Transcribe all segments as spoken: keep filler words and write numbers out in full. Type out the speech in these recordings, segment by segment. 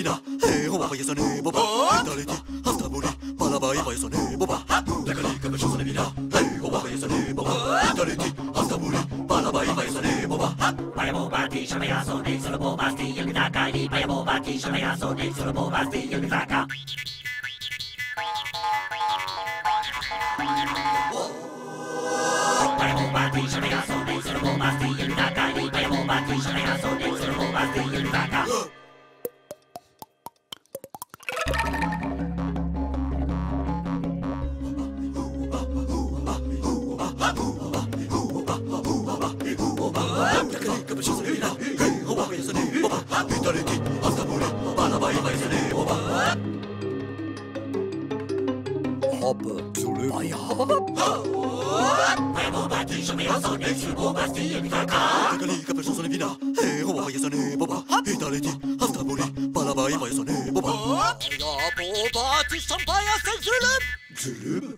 vina, eh, oh, vaya soné, boba, vitality, hasta muri, palaba y vaya soné, boba, la calica me soné vina, eh, oh, vaya soné, boba, vitality, hasta muri, palaba y vaya soné, boba, vaya boba, ti, shamaya soné, solo boba, ti, el gitaka, y vaya boba, ti, shamaya soné, solo boba, ti, el gitaka. Vaya boba, ti, shamaya soné, solo boba, ti, el gitaka, y vaya boba, ti, shamaya soné, solo boba, ti, el gitaka. Hoppe sur le Maya. Vaya boba, ti, shamaya soné, solo boba, ti, el gitaka. La calica me soné vina, eh, oh, vaya soné, boba, vitality, hasta muri, palaba y vaya soné, boba. Vaya boba, ti, shamaya soné, zulum. Zulum?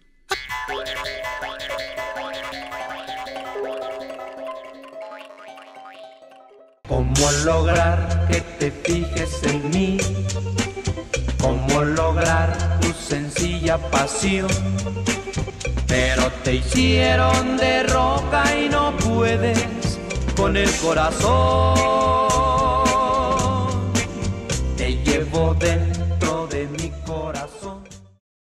¿Cómo lograr que te fijes en mí? ¿Cómo lograr tu sencilla pasión? Pero te hicieron de roca y no puedes con el corazón.